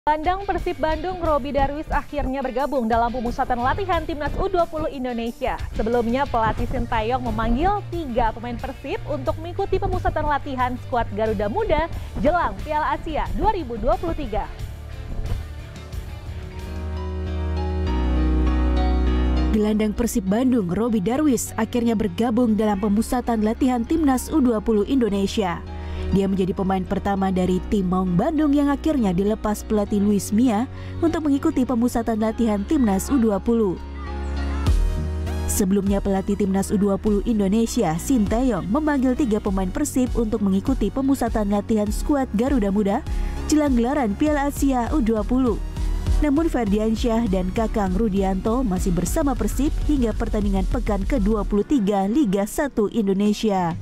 Gelandang Persib Bandung Robby Darwis akhirnya bergabung dalam pemusatan latihan Timnas U20 Indonesia. Sebelumnya pelatih Sintayong memanggil 3 pemain Persib untuk mengikuti pemusatan latihan skuad Garuda Muda jelang Piala Asia 2023. Gelandang Persib Bandung Robby Darwis akhirnya bergabung dalam pemusatan latihan Timnas U20 Indonesia. Dia menjadi pemain pertama dari tim Maung Bandung yang akhirnya dilepas pelatih Luis Mia untuk mengikuti pemusatan latihan Timnas U20. Sebelumnya pelatih Timnas U20 Indonesia, Sintayong, memanggil 3 pemain Persib untuk mengikuti pemusatan latihan skuad Garuda Muda jelang gelaran Piala Asia U20. Namun Ferdiansyah dan Kakang Rudianto masih bersama Persib hingga pertandingan pekan ke-23 Liga 1 Indonesia.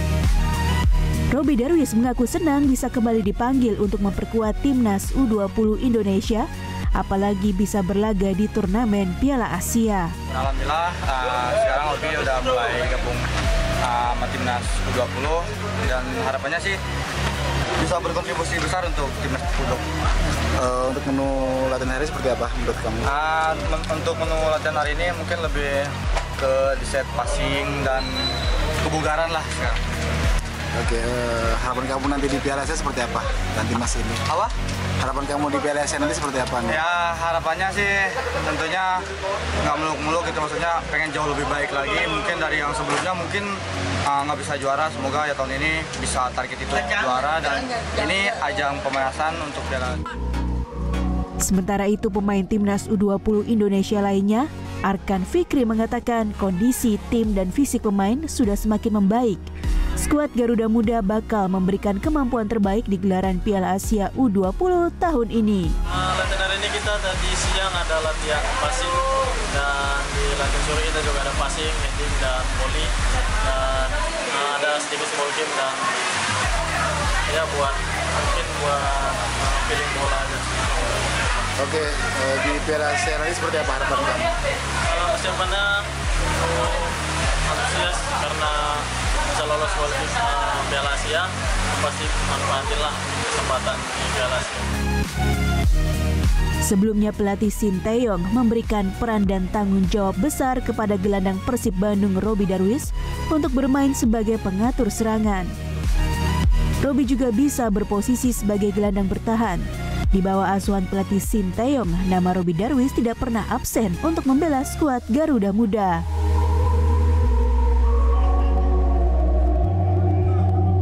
Robby Darwis mengaku senang bisa kembali dipanggil untuk memperkuat Timnas U20 Indonesia, apalagi bisa berlaga di turnamen Piala Asia. Alhamdulillah sekarang Robby udah mulai gabung sama Timnas U20 dan harapannya sih bisa berkontribusi besar untuk Timnas U20. Untuk menu latihan hari seperti apa menurut kamu? Untuk menu latihan hari ini mungkin lebih ke set passing dan kebugaran lah sekarang. Oke, harapan kamu nanti di Piala Asia seperti apa nanti Mas ini? Apa? Harapan kamu di Piala Asia nanti seperti apa nih? Ya harapannya sih tentunya nggak muluk-muluk gitu, maksudnya pengen jauh lebih baik lagi. Mungkin dari yang sebelumnya mungkin nggak bisa juara, semoga ya tahun ini bisa target itu juara dan ini ajang pemanasan untuk Piala. Sementara itu pemain Timnas U20 Indonesia lainnya, Arkan Fikri mengatakan kondisi tim dan fisik pemain sudah semakin membaik. Skuad Garuda Muda bakal memberikan kemampuan terbaik di gelaran Piala Asia U20 tahun ini. Latihan hari ini kita tadi siang ada latihan passing dan di latihan sore kita juga ada passing, heading dan volley dan ada sedikit small game dan ya buat feeling bola aja. Oke, di Piala Asia nanti seperti apa harapan kamu? Persiapannya antusias karena bisa lolos kualifikasi Piala Asia, pasti manfaatinlah kesempatan di Piala Asia. Sebelumnya pelatih Sintayong memberikan peran dan tanggung jawab besar kepada gelandang Persib Bandung Robby Darwis untuk bermain sebagai pengatur serangan. Robby juga bisa berposisi sebagai gelandang bertahan. Di bawah asuhan pelatih Sintayong, nama Robby Darwis tidak pernah absen untuk membela skuad Garuda Muda.